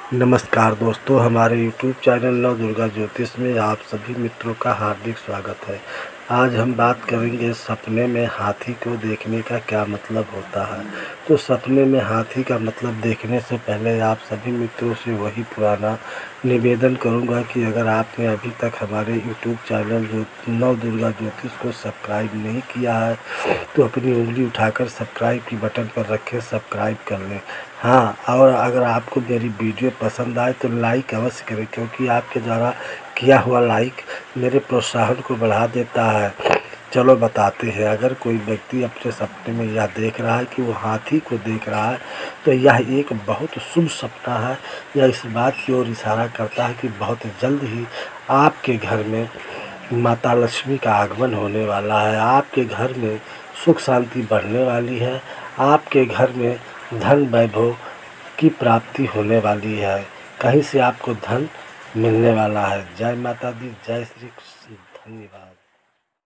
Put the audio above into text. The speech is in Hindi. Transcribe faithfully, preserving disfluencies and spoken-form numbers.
नमस्कार दोस्तों, हमारे यूट्यूब चैनल नव दुर्गा ज्योतिष में आप सभी मित्रों का हार्दिक स्वागत है। आज हम बात करेंगे सपने में हाथी को देखने का क्या मतलब होता है। तो सपने में हाथी का मतलब देखने से पहले आप सभी मित्रों से वही पुराना निवेदन करूंगा कि अगर आपने अभी तक हमारे यूट्यूब चैनल जो नव दुर्गा ज्योतिष को सब्सक्राइब नहीं किया है तो अपनी उंगली उठाकर सब्सक्राइब की बटन पर रखें, सब्सक्राइब कर लें। हाँ, और अगर आपको मेरी वीडियो पसंद आए तो लाइक अवश्य करें, क्योंकि आपके द्वारा किया हुआ लाइक मेरे प्रोत्साहन को बढ़ा देता है। चलो बताते हैं। अगर कोई व्यक्ति अपने सपने में यह देख रहा है कि वो हाथी को देख रहा है तो यह एक बहुत शुभ सपना है। यह इस बात की ओर इशारा करता है कि बहुत जल्द ही आपके घर में माता लक्ष्मी का आगमन होने वाला है। आपके घर में सुख शांति बढ़ने वाली है। आपके घर में धन वैभव की प्राप्ति होने वाली है। कहीं से आपको धन मिलने वाला है। जय माता दी, जय श्री कृष्ण। धन्यवाद।